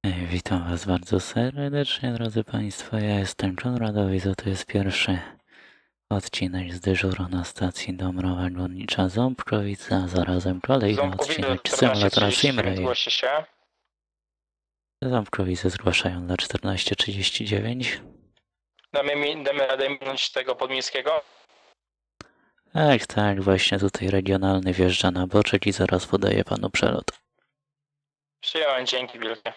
Witam Was bardzo serdecznie, drodzy Państwo. Ja jestem Konradowi, to jest pierwszy odcinek z dyżuru na stacji Dąbrowa Górnicza Ząbkowice, a zarazem kolejny odcinek symulatora Simray. Zgłosi się. Ząbkowice zgłaszają dla 14:39. Damy radę minąć tego podmiejskiego? Tak, właśnie tutaj regionalny wjeżdża na boczek i zaraz podaje Panu przelot. Przyjąłem, dzięki wielkie.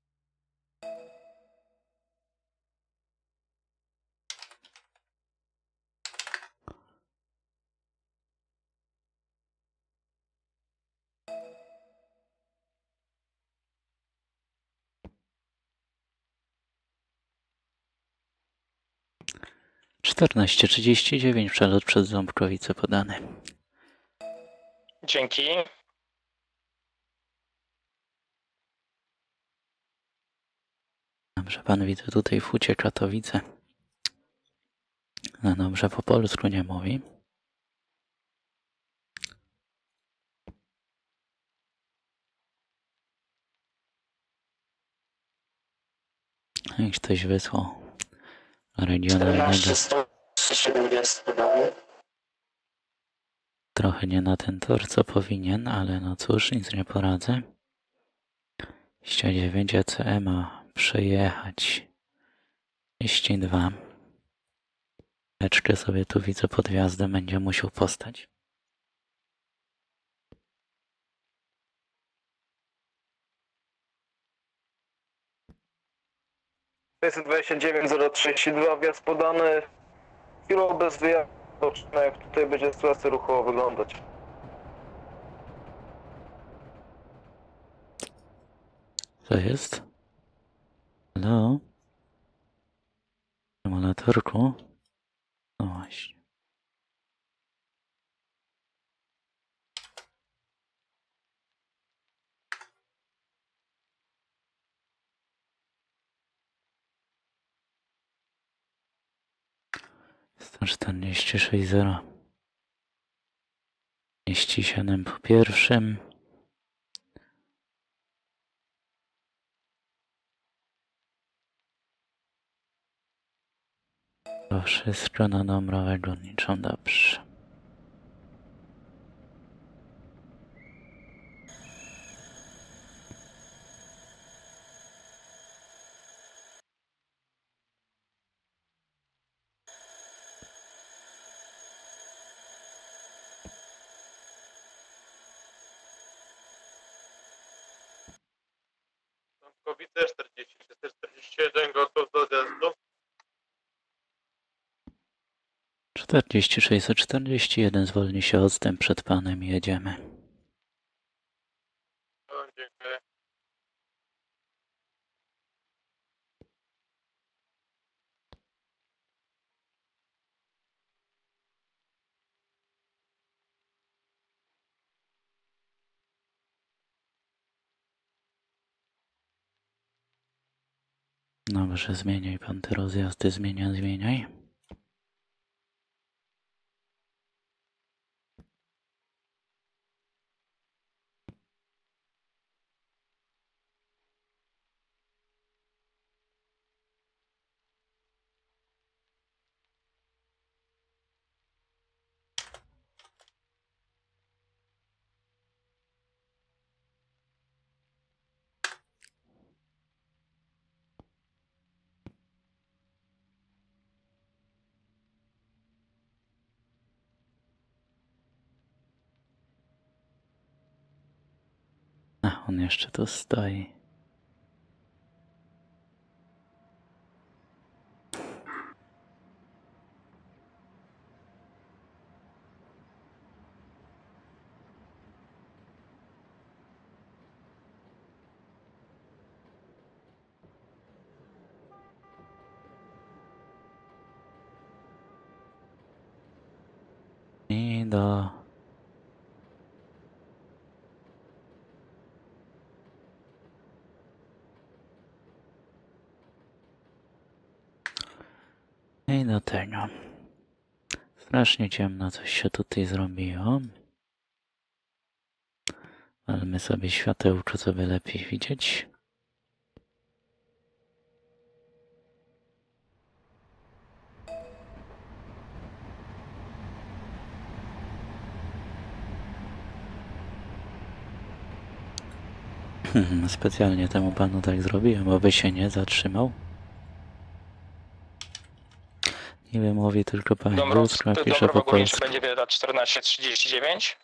Czternaście 39, przelot przez Ząbkowice podany. Dzięki. Dobrze, Pan widzę tutaj w hucie Katowice. No dobrze, po polsku nie mówi. I ktoś wysłał regionalnego. Trochę nie na ten tor, co powinien, ale no cóż, nic nie poradzę. 29 ECE ma przejechać 32. Leczkę sobie tu widzę pod gwiazdę, będzie musiał postać. wjazd podany. Chwilą bez wyjazdu, jak tutaj będzie sytuacja ruchowo wyglądać. Co jest? Halo? Symulatorku? No właśnie. Sto 46,0. 37 po pierwszym. To wszystko na Dąbrowę Górniczą, dobrze. Ząbkowice 41, gotów do odjazdu. 4641, zwolni się odstęp przed Panem i jedziemy. Dziękuję. Dobrze, zmieniaj Pan te rozjazdy, zmieniaj. A, on jeszcze tu stoi. I do... I do tego. Strasznie ciemno coś się tutaj zrobiło. Ale my sobie światełko, co by lepiej widzieć. Specjalnie temu panu tak zrobiłem, aby się nie zatrzymał. Niby mówi tylko po angielsku, a pisze po Dąbrowa Górnicza polsku. będzie wydać 14:39.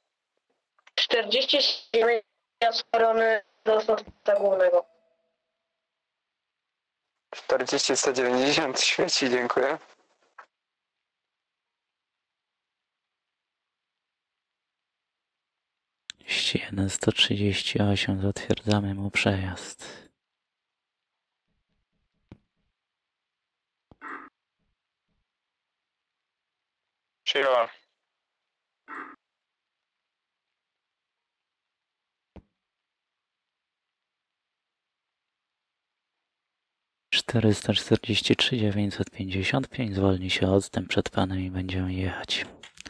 49 strony do Sądu Głównego. 40-190 świeci, dziękuję. Jeden 138, zatwierdzamy mu przejazd. Przyjąłem. Czterysta 43 955, zwolni się odstęp przed panem i będziemy jechać.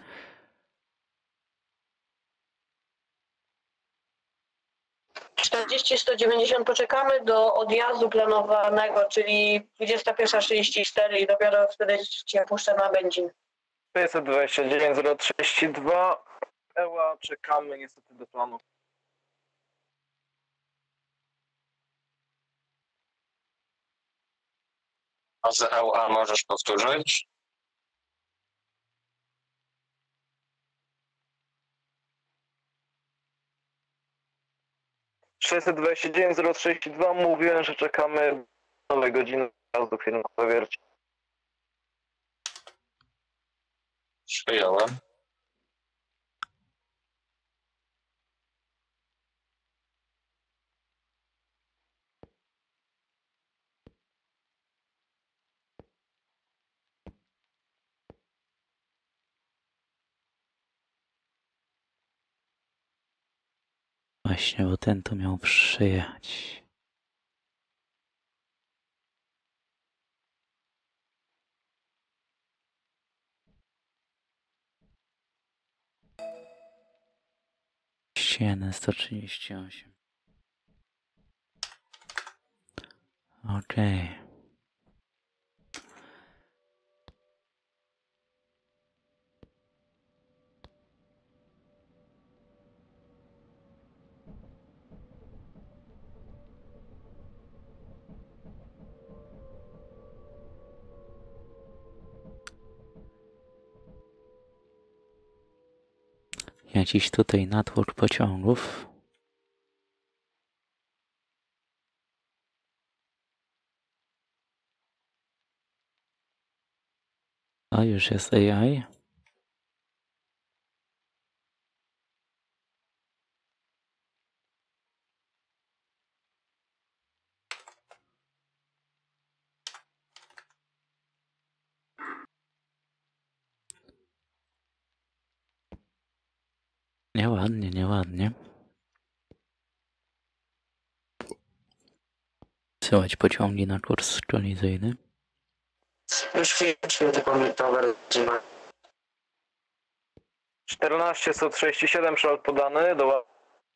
Czterdzieści 190 poczekamy do odjazdu planowanego, czyli 21:34 i dopiero wtedy cię puszczę na benzin. 629 032. Eła, czekamy niestety do planu. A z LA możesz powtórzyć? Sześćset 032. Mówiłem, że czekamy nowe godziny do firmowej wierci. Przyjąłem. Właśnie, bo ten tu miał przyjechać. Jeden 138. Okej. Jakiś tutaj natłok pociągów. A już jest AI. Nieładnie, nieładnie. Wysyłać pociągi na kurs kolizyjny. Już chwilę tylko tower trzyma. 14 137 przelot podany do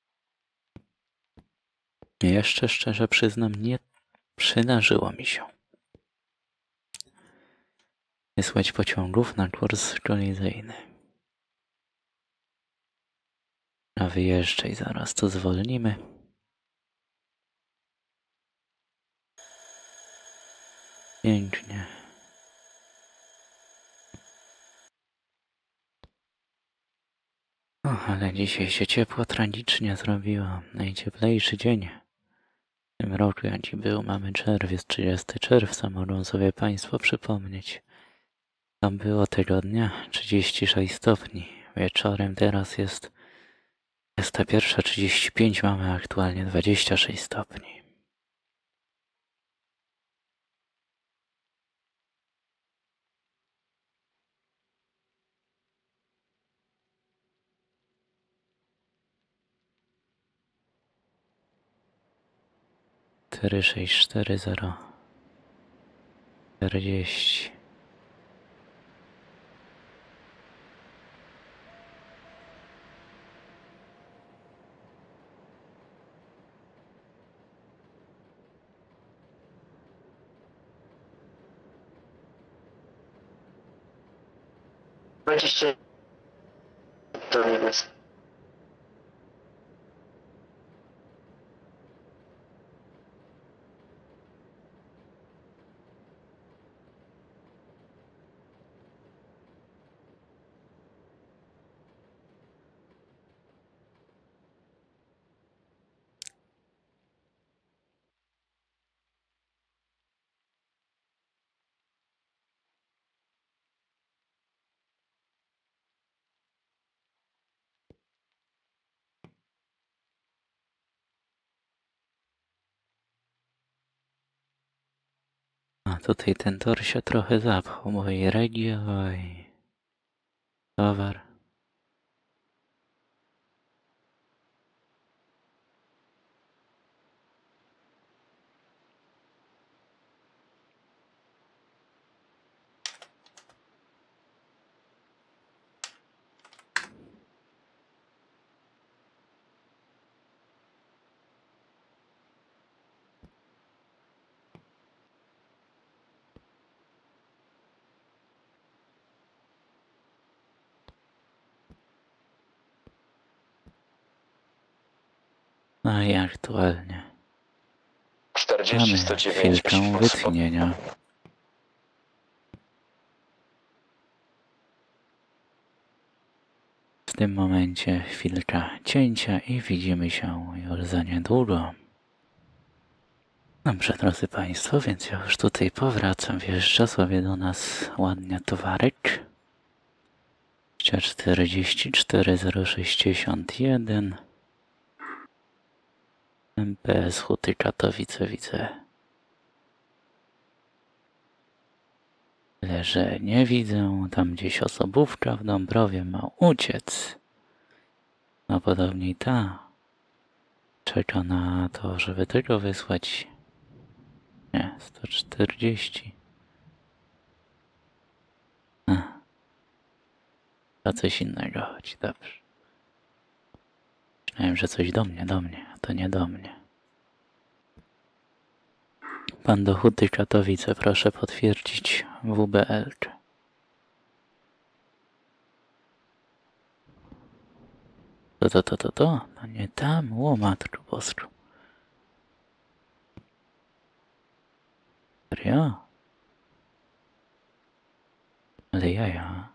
Jeszcze szczerze przyznam, nie przydarzyło mi się wysłać pociągów na kurs kolizyjny. A wyjeżdżaj, zaraz to zwolnimy. Pięknie. O, ale dzisiaj się ciepło tragicznie zrobiło. Najcieplejszy dzień w tym roku, jaki był. Mamy czerwiec, 30 czerwca, mogą sobie Państwo przypomnieć. Tam było tego dnia 36 stopni. Wieczorem teraz jest 21:35, mamy aktualnie 26 stopni. Cztery 6 4 0 40. Będziecie to nie jest. tutaj ten tor się trochę zapchał, moje regio i towar. No i aktualnie 40, mamy 109. chwilkę wytchnienia. W tym momencie chwilka cięcia i widzimy się już za niedługo. Dobrze, drodzy Państwo, więc ja już tutaj powracam. Wjeżdża sobie do nas ładnie towarek. 44061 MPS Huty Katowice widzę. Tyle, że nie widzę. Tam gdzieś osobówka w Dąbrowie ma uciec. No podobnie ta czeka na to, żeby tylko wysłać. Nie, 140. To coś innego chodzi, dobrze. Myślałem, że coś do mnie, a to nie do mnie. Pan do Huty Katowice, proszę potwierdzić WBL. To nie tam, łomatku bosku. Serio? Ale jaja.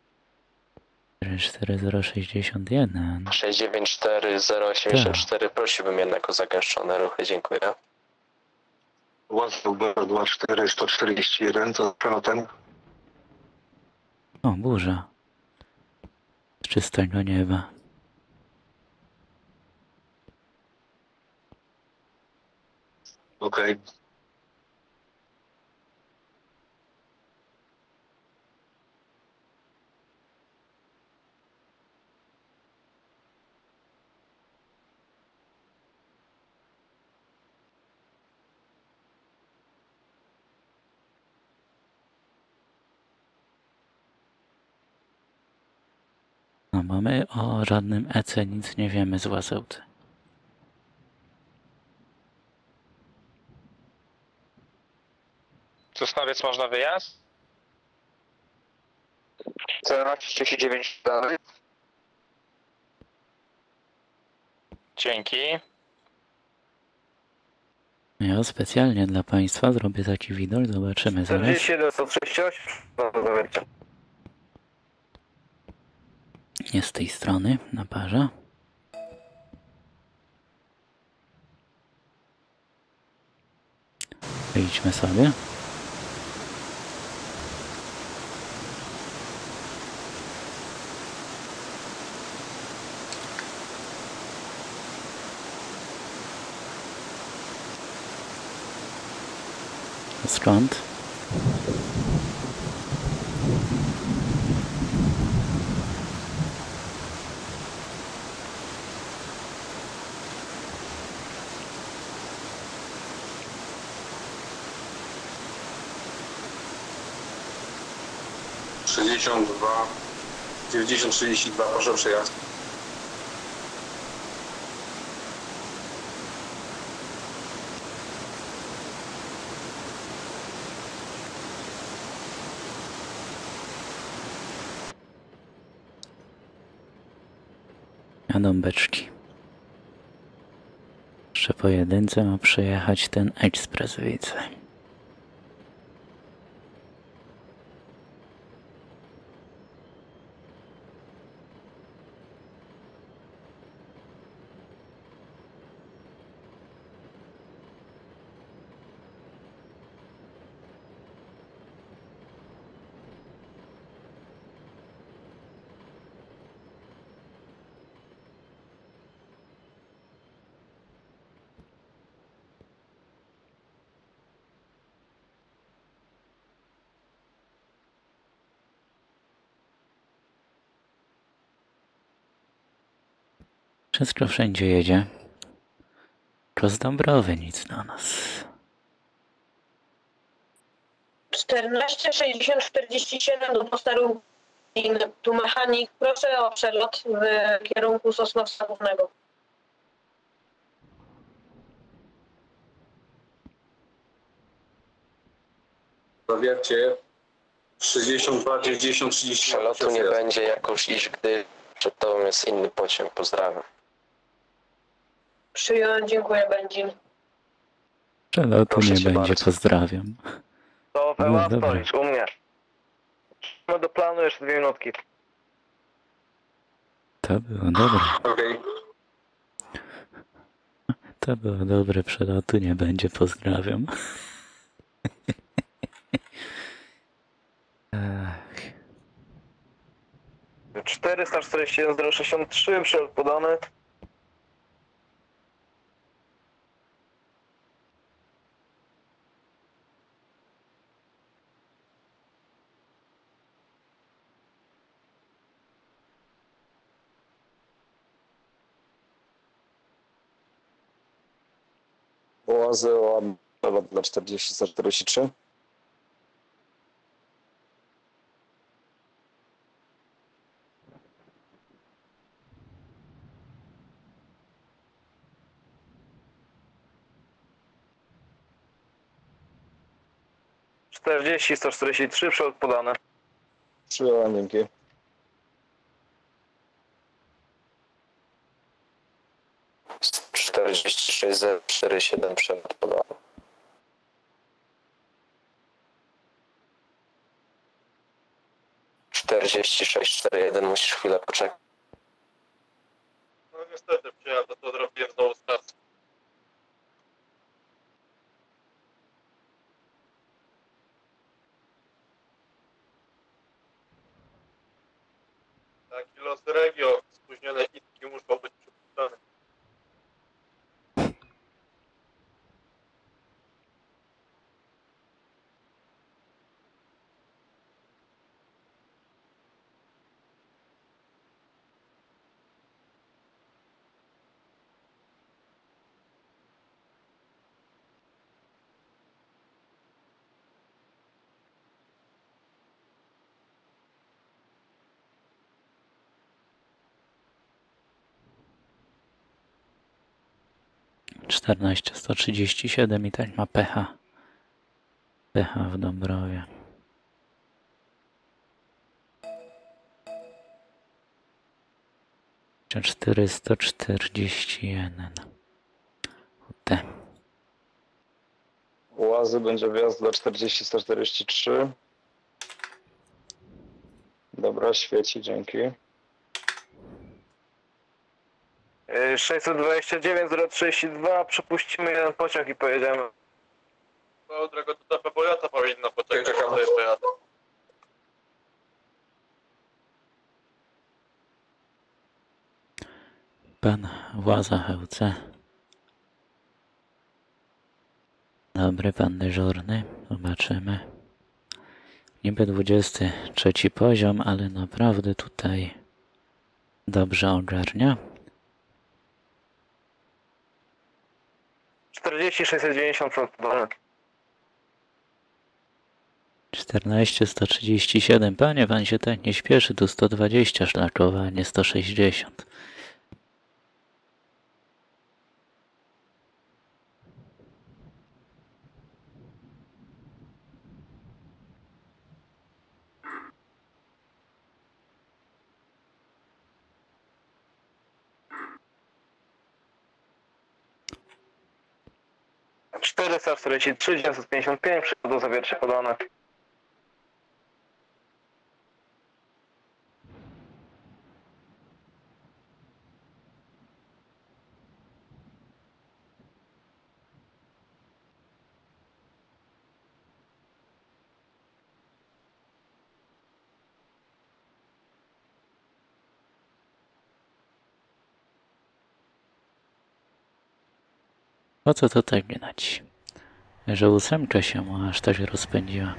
44061. 694084. Prosiłbym jednak o zagęszczone ruchy. Dziękuję. WhatsApp 24141, co z przelotem? O, burza. Z czystego nieba. Okej. No bo my o żadnym EC nic nie wiemy z Łasełcy. Sosnowiec, można wyjazd? 039 dalej. Dzięki. Ja specjalnie dla Państwa zrobię taki widok, zobaczymy zaraz. 47, 138. No do zawarcia. Nie z tej strony, na parze. Wyjdźmy sobie. Skąd? Dwa 9032, proszę o przejazd. Jadą beczki. Jeszcze po jedynce ma przejechać ten ekspres, widzę. Wszystko wszędzie jedzie. Tylko z Dąbrowy nic na nas. 14 60 47 do posteru. Tu mechanik, proszę o przelot w kierunku Sosnowca Głównego. Zawiercie 62, 90, 30. Przelotu nie będzie jakoś, iż gdy przed tobą jest inny pociąg. Pozdrawiam. Przyjąłem, dziękuję, Benzin. Przelotu Proszę nie cię będzie, bardzo. pozdrawiam. To No, Ewa dobra. stoisz u mnie. No do planu jeszcze 2 minutki. To było dobre. Okej. To było dobre, przelotu nie będzie, pozdrawiam. Ach, 441 063 przelot podany. Oazy o dla 40-43. Czterdzieści 143 przelot podany. Przyjąłem, dzięki. Z 46 47 przelot podany. 46-41, musisz chwilę poczekać. No niestety, przyjadę, to zrobiłem znowu stację. Taki los regio, spóźnione itki muszą być przypuszczone. czternaście 137 i tak ma pecha. Pecha w Dąbrowie. Cztery 141. Kurde. Oazy będzie wjazd dla 40-143. Dobra, świeci, dzięki. 629 032 przepuścimy jeden pociąg i pojedziemy. No, drogo, to ta Pepojata powinna poczekać, ja sobie pojadę. Pan Łaza Chełce. Dobry, pan dyżurny. Zobaczymy. Niby 23 poziom, ale naprawdę tutaj dobrze ogarnia. 40 690 przelot podany. 14 137. Panie, pan się tak nie śpieszy. Tu 120 szlakowa, a nie 160. Czterysta 43 955 przelot do Zawiercia podane. Po co to tak gnać? Że 8 się mu aż tak rozpędziła.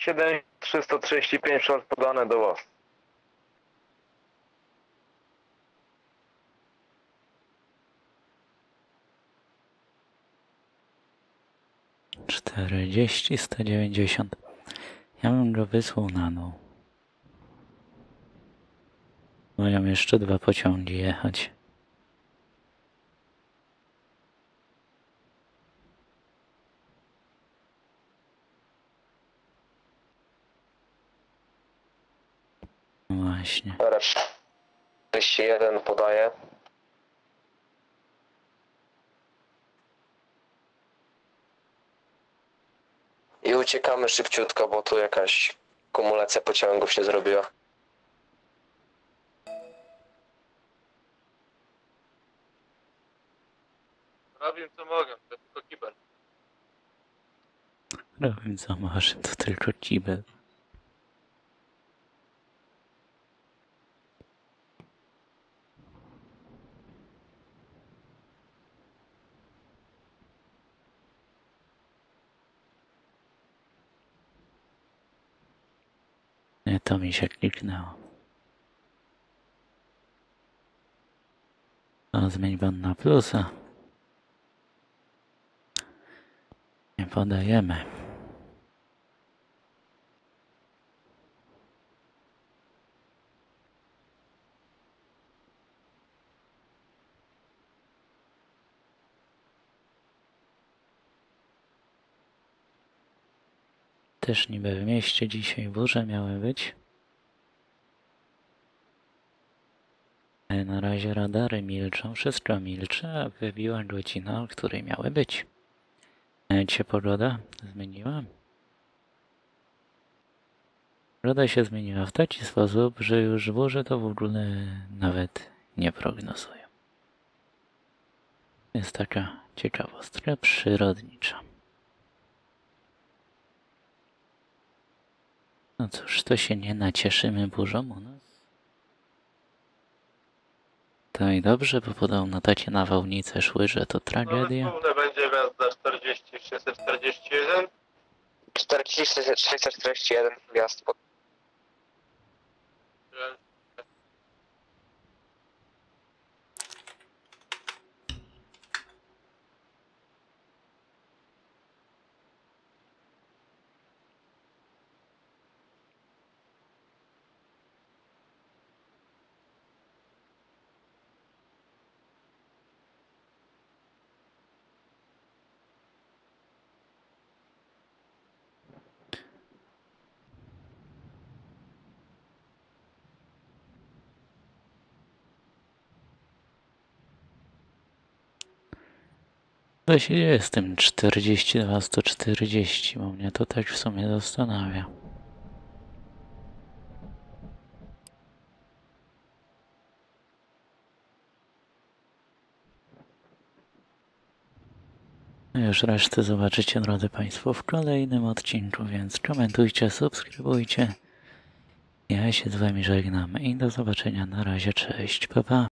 7335 przylot podane do Was. Czterdzieści 190. Ja bym go wysłał na dół. Mają jeszcze 2 pociągi jechać. Właśnie. Dobra, 41 podaję. I uciekamy szybciutko, bo tu jakaś kumulacja pociągów się zrobiła. Robię co mogę, to tylko kibel. Robię co może, to tylko kibel. Nie, to mi się kliknęło. To zmień bon na plusa. Nie podajemy. Też niby w mieście dzisiaj burze miały być. Ale na razie radary milczą, wszystko milczy, a wybiła godzina, o której miały być. Nawet się pogoda zmieniła. Pogoda się zmieniła w taki sposób, że już burze to w ogóle nawet nie prognozują. Jest taka ciekawostka przyrodnicza. No cóż, to się nie nacieszymy burzą u nas. To i dobrze, bo podobno takie nawałnice szły, że to tragedia. Główne będzie wjazd za 40 641. 40 641 wjazd pod... Co się dzieje z tym 42 140, bo mnie to tak w sumie zastanawia. Już resztę zobaczycie, drodzy Państwo, w kolejnym odcinku, więc komentujcie, subskrybujcie. Ja się z Wami żegnam i do zobaczenia. Na razie, cześć, pa pa.